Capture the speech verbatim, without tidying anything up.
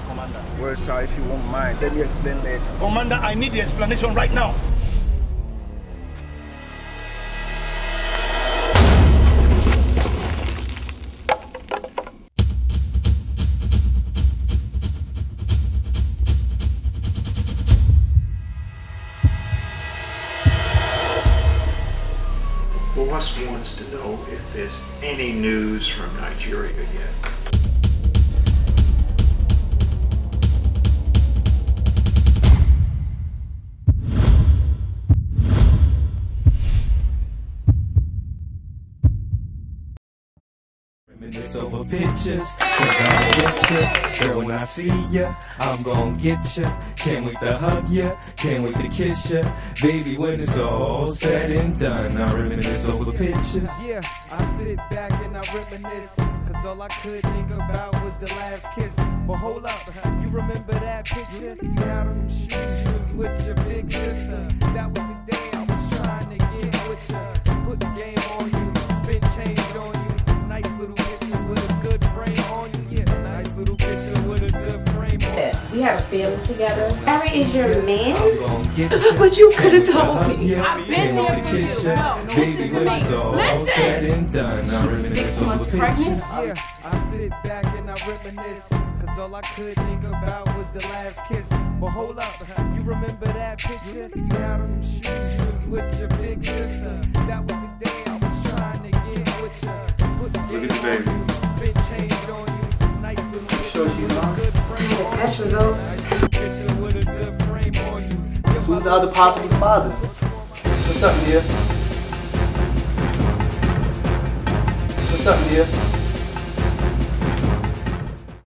Commander. Well, sir, if you won't mind, let me explain later. Commander, I need the explanation right now. Boss wants to know if there's any news from Nigeria yet. Reminisce over pictures, cause I'm with ya. Girl, when I see ya, I'm gon' get ya. Can't wait to hug ya, can't wait to kiss ya. Baby, when it's all said and done, I reminisce over pictures. Yeah, I sit back and I reminisce, cause all I could think about was the last kiss. But hold up, you remember that picture? You had on them shoes, you was with your big sister. That was the day I was trying to get with ya. Put the game on you, spin change on you. Nice little picture with a good frame on you. Yeah, nice little picture with a good frame on you. We have a family together. Harry is your man? But you could have told me. I've been there for you. No, baby, when it's all said and done, I reminisce Six over months pictures. pregnant? Yeah, I sit back and I reminisce, cause all I could think about was the last kiss. But hold up, you remember that picture? You had on them shoes, you was with your big sister. That was the day I was trying to get with ya. Put the Look at the baby. on you, spin change on you. Nice little picture Sure she's with a not? good frame The on test you. results. Nice little picture with a good frame on you. Who's the other part of the father? What's up, dear? What's up, dear?